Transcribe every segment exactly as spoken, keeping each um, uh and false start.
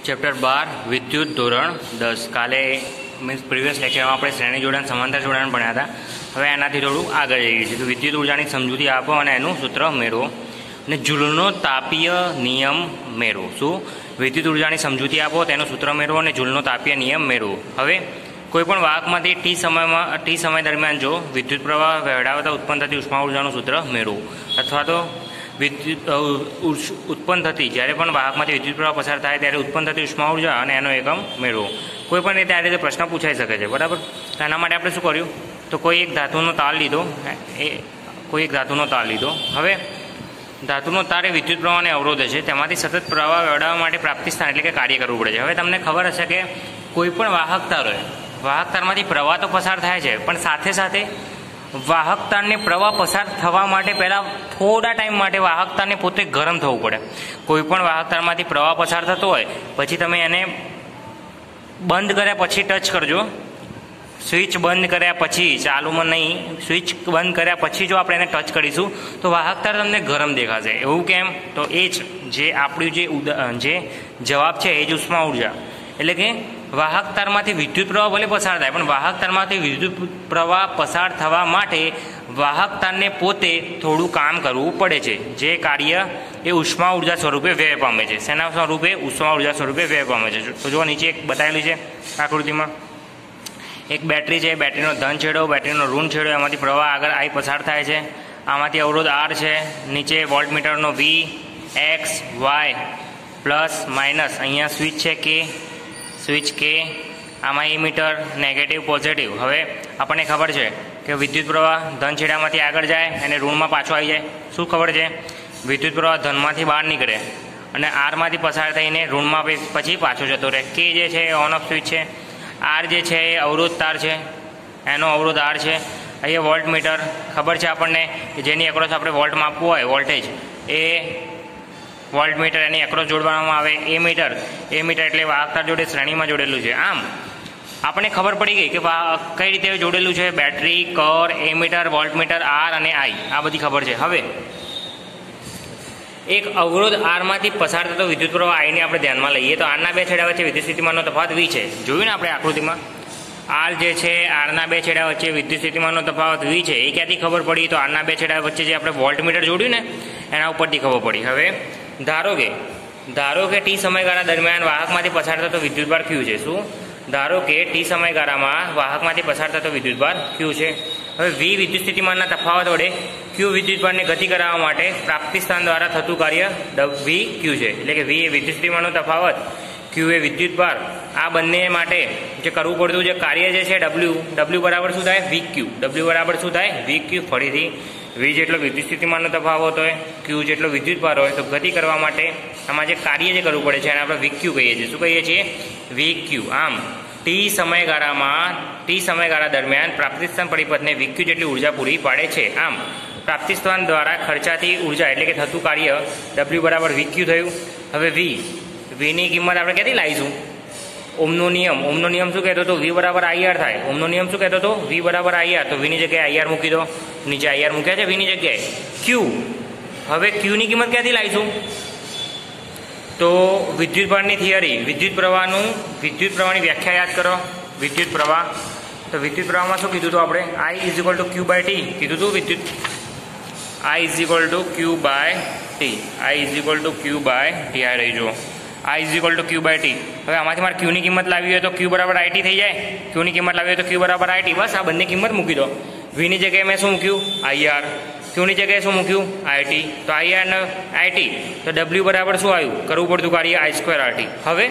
Chapter બાર વિદ્યુત ધોરણ દસ કાલે મીન્સ પ્રીવિયસ લેક્ચરમાં આપણે શ્રેણી જોડાણ સમાંતર જોડાણ ભણ્યા હતા. હવે એનાથી થોડું આગળ જઈએ છીએ. તો વિદ્યુત ઉર્જાની સમજૂતી આપો અને એનું સૂત્ર મેળવો અને જૂલનો તાપીય નિયમ મેળવો. શું? વિદ્યુત ઉર્જાની સમજૂતી આપો, તેનું સૂત્ર મેળવો અને જૂલનો તાપીય નિયમ મેળવો. હવે કોઈપણ વાહકમાંથી ટી સમયમાં ટી સમય દરમિયાન જો વિદ્યુત પ્રવાહ વહેડાવતા ઉત્પન્ન થતી ઉષ્મા ઉર્જાનું સૂત્ર મેળવો, અથવા તો વિદ્યુત ઉત્પન્ન થતી જ્યારે પણ વાહકમાંથી વિદ્યુત પ્રવાહ પસાર થાય ત્યારે ઉત્પન્ન થતી ઉષ્મા ઉર્જા અને એનો એકમ મેળવો. કોઈ પણ રીતે આ રીતે પ્રશ્ન પૂછાઈ શકે છે, બરાબર. એના માટે આપણે શું કર્યું? તો કોઈ એક ધાતુનો તાર લીધો એ કોઈ એક ધાતુનો તાર લીધો હવે ધાતુનો તાર એ વિદ્યુત પ્રવાહને અવરોધે છે, તેમાંથી સતત પ્રવાહ વહેડાવવા માટે પ્રાપ્તિ સ્થાન એટલે કે કાર્ય કરવું પડે છે. હવે તમને ખબર હશે કે કોઈ પણ વાહક તાર હોય, વાહક તારમાંથી પ્રવાહ તો પસાર થાય છે, પણ સાથે સાથે વાહક તારને પ્રવાહ પસાર થવા માટે પહેલાં થોડા ટાઈમ માટે વાહક તારને પોતે ગરમ થવું પડે. કોઈ પણ વાહક તારમાંથી પ્રવાહ પસાર થતો હોય પછી તમે એને બંધ કર્યા પછી ટચ કરજો. સ્વિચ બંધ કર્યા પછી, ચાલુમાં નહીં, સ્વિચ બંધ કર્યા પછી જો આપણે એને ટચ કરીશું તો વાહક તાર તમને ગરમ દેખાશે. એવું કેમ? તો એ જ જે આપણું જે ઉદા જે જવાબ છે એ જ ઉષ્મા ઉર્જા. એટલે કે વાહક તારમાંથી વિદ્યુત પ્રવાહ ભલે પસાર થાય, પણ વાહક તારમાંથી વિદ્યુત પ્રવાહ પસાર થવા માટે વાહક તારને પોતે થોડું કામ કરવું પડે છે, જે કાર્ય એ ઉષ્મા ઉર્જા સ્વરૂપે વ્યય પામે છે. શેના સ્વરૂપે? ઉષ્મા ઉર્જા સ્વરૂપે વ્યય પામે છે. તો જો નીચે એક બતાવેલી છે આકૃતિમાં, એક બેટરી છે, બેટરીનો ધન છેડો, બેટરીનો ઋણ છેડો, એમાંથી પ્રવાહ આગળ આઈ પસાર થાય છે. આમાંથી અવરોધ આર છે, નીચે વોલ્ટમીટરનો V, X, Y, plus minus, અહીંયા સ્વિચ છે કે સ્વિચ કે, આમાં ઇમીટર નેગેટિવ પોઝિટિવ. હવે આપણને ખબર છે કે વિદ્યુત પ્રવાહ ધન છેડામાંથી આગળ જાય અને ઋણમાં પાછો આવી જાય. શું ખબર છે? વિદ્યુત પ્રવાહ ધનમાંથી બહાર નીકળે અને આરમાંથી પસાર થઈને ઋણમાં પછી પાછો જતો રહે. કે જે છે એ ઓન ઓફ સ્વિચ છે, આર જે છે એ અવરોધ તાર છે, એનો અવરોધ આર છે. અહીંયા વોલ્ટ મીટર ખબર છે આપણને કે જેની એક્રોસ આપણે વોલ્ટ માપવું હોય વોલ્ટેજ, એ વોલ્ટ મીટર એની એક્રોસ જોડવામાં આવે. એ મીટર એ મીટર એટલે વાહક તાર જોડે શ્રેણીમાં જોડેલું છે. આમ આપણને ખબર પડી ગઈ કે કઈ રીતે જોડેલું છે. બેટરી, કર, એ મીટર, વોલ્ટ મીટર, આર અને આઈ, આ બધી ખબર છે. હવે એક અવરોધ આરમાંથી પસાર થતો વિદ્યુત પ્રવાહ આઈને આપણે ધ્યાનમાં લઈએ તો આરના બે છેડા વચ્ચે વિદ્યુત સ્થિતિમાનનો તફાવત વી છે. જોયું ને આપણે આકૃતિમાં, આર જે છે આરના બે છેડા વચ્ચે વિદ્યુત સ્થિતિમાનનો તફાવત વી છે. એ ક્યાંથી ખબર પડી? તો આરના બે છેડા વચ્ચે જે આપણે વોલ્ટ મીટર જોડ્યું ને એના ઉપરથી ખબર પડી. હવે ધારો કે ધારો કે ટી સમયગાળા દરમિયાન વાહકમાંથી પસાર થતો વિદ્યુતભાર ક્યુ છે. શું? ધારો કે ટી સમયગાળામાં વાહકમાંથી પસાર થતો વિદ્યુતભાર ક્યુ છે. હવે વી વિદ્યુત સ્થિતિમાનના તફાવત વડે ક્યુ વિદ્યુતભારને ગતિ કરાવવા માટે પ્રાપ્તિ સ્થાન દ્વારા થતું કાર્ય વી ક્યુ છે. એટલે કે વી એ વિદ્યુત સ્થિતિમાનનો તફાવત, ક્યુ એ વિદ્યુતભાર. આ બંને માટે જે કરવું પડતું જે કાર્ય જે છે ડબલ્યુ, ડબલ્યુ બરાબર શું થાય? વી ક્યુ. ડબલ્યુ બરાબર શું થાય? વી ક્યુ. ફરીથી વી જેટલો વિદ્યુત સ્થિતિમાનનો તફાવત હોય, ક્યુ જેટલો વિદ્યુતભાર હોય, તો ગતિ કરવા માટે આમાં જે કાર્ય જે કરવું પડે છે એને આપણે વી ક્યુ કહીએ છીએ. શું કહીએ છીએ? વી ક્યુ. આમ ટી સમયગાળામાં ટી સમયગાળા દરમિયાન પ્રાપ્તિસ્થાન પરિપથને વી ક્યુ જેટલી ઉર્જા પૂરી પાડે છે. આમ પ્રાપ્તિસ્થાન દ્વારા ખર્ચાતી ઉર્જા એટલે કે થતું કાર્ય ડબલ્યુ બરાબર વી ક્યુ થયું. હવે વી વીની કિંમત આપણે ક્યાંથી લાવીશું? ઓમનો નિયમ. ઓમનો નિયમ શું કહેતો હતો? વી બરાબર આઈઆર થાય. ઓમનો નિયમ શું કહેતો હતો? વી બરાબર આઈઆર. તો વીની જગ્યાએ આઈઆર મૂકી દો. નીચે આઈઆર મૂક્યા છે વીની જગ્યાએ. ક્યુ, હવે ક્યુની કિંમત ક્યાંથી લાવીશું? તો વિદ્યુતભારની થિયરી, વિદ્યુત પ્રવાહનું વિદ્યુત પ્રવાહની વ્યાખ્યા યાદ કરો. વિદ્યુત પ્રવાહ, તો વિદ્યુત પ્રવાહમાં શું કીધું હતું આપણે? I is equal to Q by T કીધું હતું. વિદ્યુત I is equal to Q by T. I is equal to Q by T. આ રહી જો I is equal to Q by T. હવે આમાંથી મારે ક્યુની કિંમત લાવી હોય તો ક્યુ બરાબર આઈટી થઈ જાય. ક્યુની કિંમત લાવી હોય તો ક્યુ બરાબર આઈટી. બસ આ બંને કિંમત મૂકી દો. વીની જગ્યાએ મેં શું મૂક્યું? આઈઆર. ક્યુની જગ્યાએ શું મૂક્યું? આઈટી. તો આઈઆર ને આઈટી, તો ડબલ્યુ બરાબર શું આવ્યું? કરવું પડતું કાર્ય આઈ સ્ક્વેર આરટી. હવે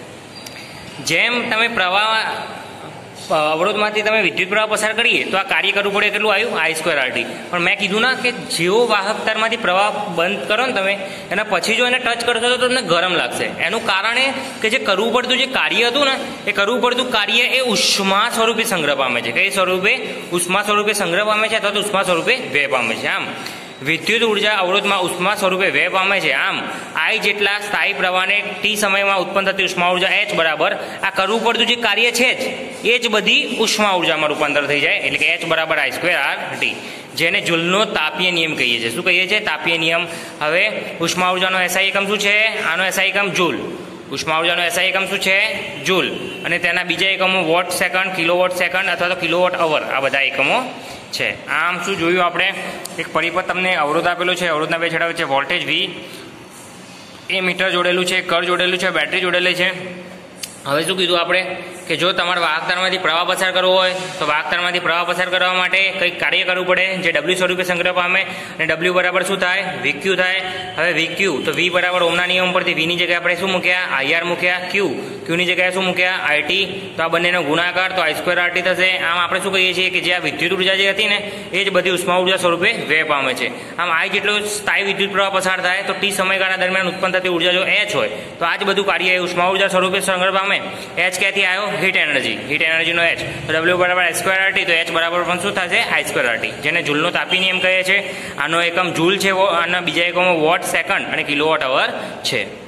જેમ તમે પ્રવાહ અવરોધમાંથી તમે વિદ્યુત પ્રવાહ પસાર કરીએ તો આ કાર્ય કરવું પડે કેટલું આવ્યું? I square RT. પણ મેં કીધું ના કે જેવો વાહક તારમાંથી પ્રવાહ બંધ કરો ને તમે, એના પછી જો એને ટચ કરશો તો તમને ગરમ લાગશે. એનું કારણ એ કે જે કરવું પડતું જે કાર્ય હતું ને એ કરવું પડતું કાર્ય એ ઉષ્મા સ્વરૂપે સંગ્રહ પામે છે. કઈ સ્વરૂપે? ઉષ્મા સ્વરૂપે સંગ્રહ પામે છે અથવા તો ઉષ્મા સ્વરૂપે વ્યય પામે છે. આમ વિદ્યુત ઉર્જા અવરોધમાં ઉષ્મા સ્વરૂપે વ્યય પામે છે. આમ આઈ જેટલા સ્થાયી પ્રવાહને ટી સમયમાં ઉત્પન્ન થતી ઉષ્મા ઉર્જા એચ બરાબર આ કરવું પડતું જે કાર્ય છે જ એ જ બધી ઉષ્મા ઉર્જામાં રૂપાંતર થઈ જાય. એટલે કે એચ બરાબર આઈ સ્ક્વેર આર ટી, જેને જૂલનો તાપીય નિયમ કહીએ છીએ. શું કહીએ છીએ? તાપીય નિયમ. હવે ઉષ્મા ઉર્જાનો એસઆઈ એકમ શું છે? આનો એસઆઈ એકમ જૂલ. ઉષ્મા ઉર્જાનો એસઆઈ એકમ શું છે? જૂલ. અને તેના બીજા એકમો વોટ સેકન્ડ, કિલોવોટ સેકન્ડ અથવા તો કિલોવોટ અવર, આ બધા એકમો છે. આમ શું જોયું આપણે? એક પરિપથ તમને અવરોધ આપેલો છે, અવરોધના બે છેડા વચ્ચે વોલ્ટેજ વી, એ મીટર જોડેલું છે, કર જોડેલું છે, બેટરી જોડેલી છે. હવે શું કીધું આપણે કે જો તમારે વાહકતારમાંથી પ્રવાહ પસાર કરવો હોય તો વાહકતારમાંથી પ્રવાહ પસાર કરવા માટે કંઈક કાર્ય કરવું પડે જે ડબલ્યુ સ્વરૂપે સંગ્રહ પામે, અને ડબલ્યુ બરાબર શું થાય? વીક્યુ થાય. હવે વીક્યુ તો વી બરાબર ઓમના નિયમ પરથી વીની જગ્યાએ આપણે શું મૂક્યા? આઈઆર મૂક્યા. ક્યુ ક્યુની જગ્યાએ શું મૂક્યા? આઈટી. તો આ બંનેનો ગુણાકાર તો આઈ સ્ક્વેર આરટી થશે. આમ આપણે શું કહીએ છીએ કે જે આ વિદ્યુત ઉર્જા જે હતી ને એ જ બધી ઉષ્મા ઉર્જા સ્વરૂપે વ્યય પામે છે. આમ આઈ જેટલો સ્થાયી વિદ્યુત પ્રવાહ પસાર થાય તો ટી સમયગાળા દરમિયાન ઉત્પન્ન થતી ઉર્જા જો એચ હોય તો આ જ બધું કાર્ય એ ઉષ્મા ઉર્જા સ્વરૂપે સંગ્રહ પામે. એચ ક્યાંથી આવ્યો? Heat energy. હીટ એનર્જીનો એચ તો ડબલ્યુ બરાબર આઈ સ્ક્વેર આરટી, તો એચ બરાબર પણ શું થશે? આઈ સ્ક્વેર આરટી, જેને જૂલનો તાપી નિયમ કહે છે. આનો એકમ જૂલ છે, આના બીજા એકમો વોટ સેકન્ડ અને કિલોવોટ અવર છે.